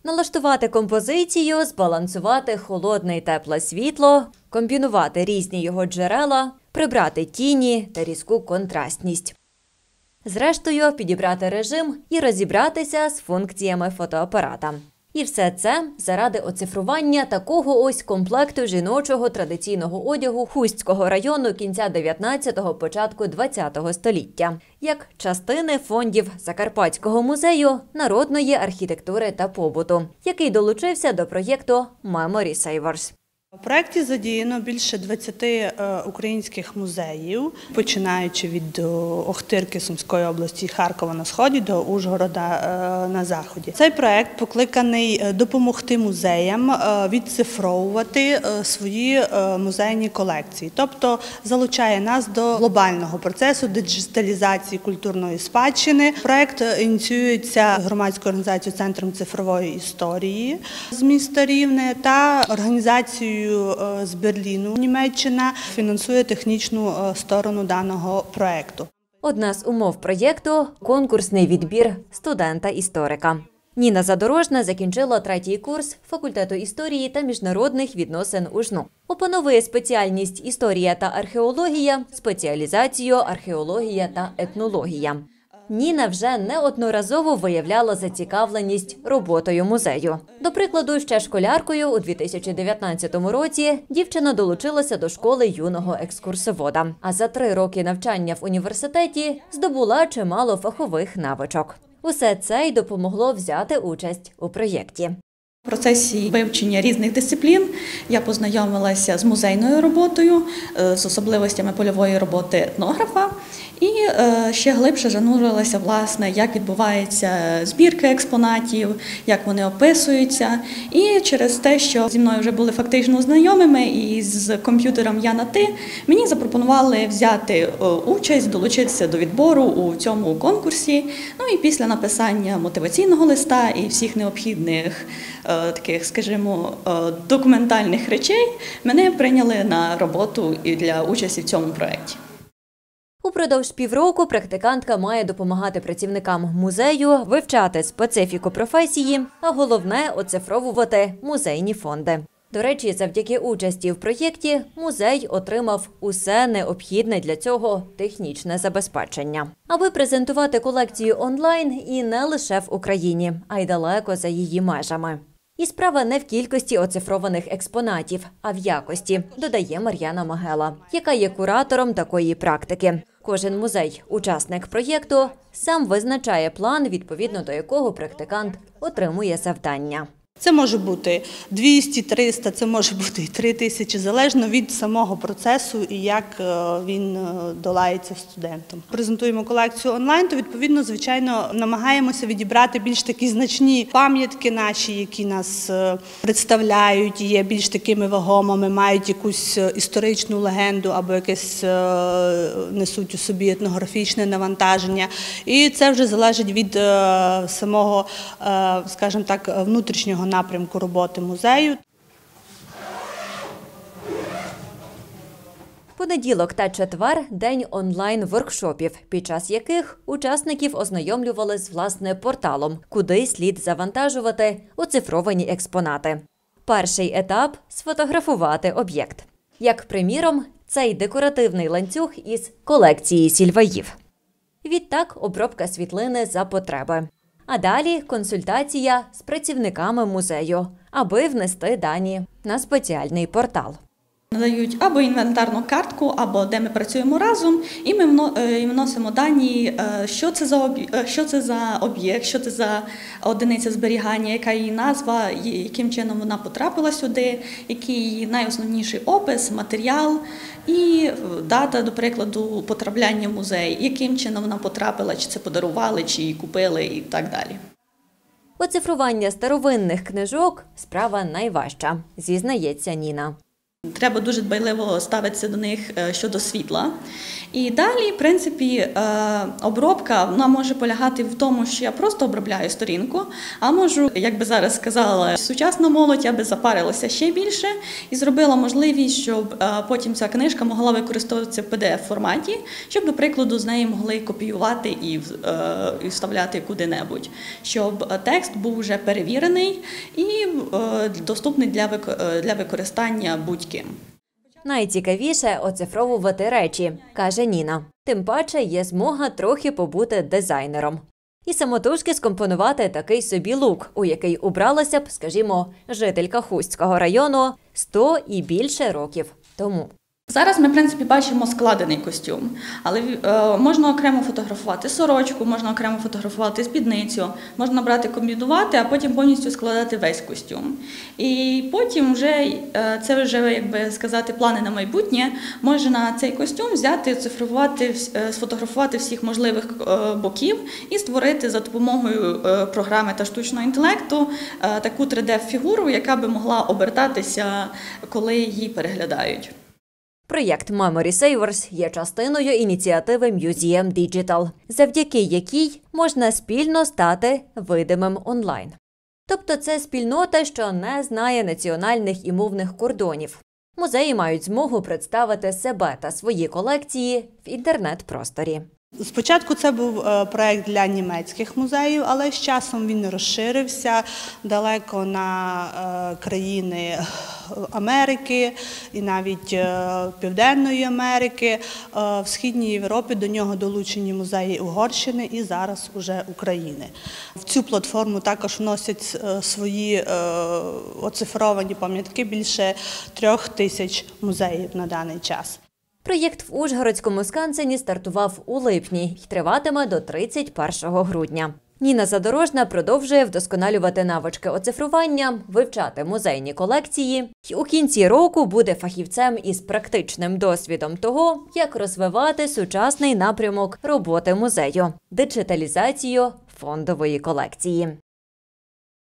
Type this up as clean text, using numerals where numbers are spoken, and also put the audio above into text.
Налаштувати композицію, збалансувати холодне й тепле світло, комбінувати різні його джерела, прибрати тіні та різку контрастність. Зрештою, підібрати режим і розібратися з функціями фотоапарата. І все це заради оцифрування такого ось комплекту жіночого традиційного одягу Хустського району кінця 19-го, початку 20-го століття, як частини фондів Закарпатського музею народної архітектури та побуту, який долучився до проєкту Memory Savers. У проєкті задіяно більше 20 українських музеїв, починаючи від Охтирки Сумської області, Харкова на сході до Ужгорода на заході. Цей проєкт покликаний допомогти музеям відцифровувати свої музейні колекції, тобто залучає нас до глобального процесу диджиталізації культурної спадщини. Проєкт ініціюється громадською організацією «Центром цифрової історії» з міста Рівне та організацією з Берліну. Німеччина фінансує технічну сторону даного проєкту. Одна з умов проєкту – конкурсний відбір студента-історика. Ніна Задорожна закінчила 3-й курс факультету історії та міжнародних відносин УЖНУ. Опановує спеціальність «Історія та археологія», спеціалізацію «Археологія та етнологія». Ніна вже неодноразово виявляла зацікавленість роботою музею. До прикладу, ще школяркою у 2019 році дівчина долучилася до школи юного екскурсовода. А за 3 роки навчання в університеті здобула чимало фахових навичок. Усе це й допомогло взяти участь у проєкті. В процесі вивчення різних дисциплін я познайомилася з музейною роботою, з особливостями польової роботи етнографа і ще глибше занурилася, власне, як відбувається збірка експонатів, як вони описуються. І через те, що зі мною вже були фактично знайомими і з комп'ютером я на «ти», мені запропонували взяти участь, долучитися до відбору у цьому конкурсі. Ну і після написання мотиваційного листа і всіх необхідних таких, скажімо, документальних речей, мене прийняли на роботу і для участі в цьому проєкті. Упродовж півроку практикантка має допомагати працівникам музею вивчати специфіку професії, а головне – оцифровувати музейні фонди. До речі, завдяки участі в проєкті музей отримав усе необхідне для цього технічне забезпечення, аби презентувати колекцію онлайн і не лише в Україні, а й далеко за її межами. І справа не в кількості оцифрованих експонатів, а в якості, додає Мар'яна Магела, яка є куратором такої практики. Кожен музей, учасник проєкту, сам визначає план, відповідно до якого практикант отримує завдання. Це може бути 200, 300, це може бути і 3000, залежно від самого процесу і як він долається студентам. Презентуємо колекцію онлайн, то відповідно, звичайно, намагаємося відібрати більш такі значні пам'ятки наші, які нас представляють, є більш такими вагомими, мають якусь історичну легенду або якесь несуть у собі етнографічне навантаження. І це вже залежить від самого, скажімо так, внутрішнього напрямку роботи музею. Понеділок та четвер – день онлайн-воркшопів, під час яких учасників ознайомлювали з власне порталом, куди слід завантажувати оцифровані експонати. Перший етап – сфотографувати об'єкт. Як приміром, цей декоративний ланцюг із колекції сільваїв. Відтак обробка світлини за потреби. А далі консультація з працівниками музею, аби внести дані на спеціальний портал. Надають або інвентарну картку, або де ми працюємо разом, і ми вносимо дані, що це за об'єкт, що це за одиниця зберігання, яка її назва, яким чином вона потрапила сюди, який її найосновніший опис, матеріал і дата, до прикладу, потрапляння в музей, яким чином вона потрапила, чи це подарували, чи її купили і так далі. Оцифрування старовинних книжок – справа найважча, зізнається Ніна. Треба дуже дбайливо ставитися до них щодо світла. І далі, в принципі, обробка вона може полягати в тому, що я просто обробляю сторінку, а можу, як би зараз сказала, сучасна молодь, я би запарилася ще більше і зробила можливість, щоб потім ця книжка могла використовуватися в PDF-форматі, щоб, до прикладу, з неї могли копіювати і вставляти куди-небудь, щоб текст був вже перевірений і доступний для використання будь-ким. Найцікавіше – оцифровувати речі, каже Ніна. Тим паче є змога трохи побути дизайнером. І самотужки скомпонувати такий собі лук, у який убралася б, скажімо, жителька Хустського району 100 і більше років тому. Зараз ми, в принципі, бачимо складений костюм, але можна окремо фотографувати сорочку, можна окремо фотографувати спідницю, можна брати, комбінувати, а потім повністю складати весь костюм. І потім вже, це вже, як би сказати, плани на майбутнє, можна цей костюм взяти, цифрувати, сфотографувати всіх можливих боків і створити за допомогою програми та штучного інтелекту таку 3D-фігуру, яка би могла обертатися, коли її переглядають. Проєкт Memory Savers є частиною ініціативи Museum Digital, завдяки якій можна спільно стати видимим онлайн. Тобто це спільнота, що не знає національних і мовних кордонів. Музеї мають змогу представити себе та свої колекції в інтернет-просторі. Спочатку це був проєкт для німецьких музеїв, але з часом він розширився далеко на країни Америки і навіть Південної Америки. В Східній Європі до нього долучені музеї Угорщини і зараз уже України. В цю платформу також вносять свої оцифровані пам'ятки більше 3000 музеїв на даний час. Проєкт в Ужгородському Скансені стартував у липні й триватиме до 31 грудня. Ніна Задорожна продовжує вдосконалювати навички оцифрування, вивчати музейні колекції й у кінці року буде фахівцем із практичним досвідом того, як розвивати сучасний напрямок роботи музею – диджиталізацію фондової колекції.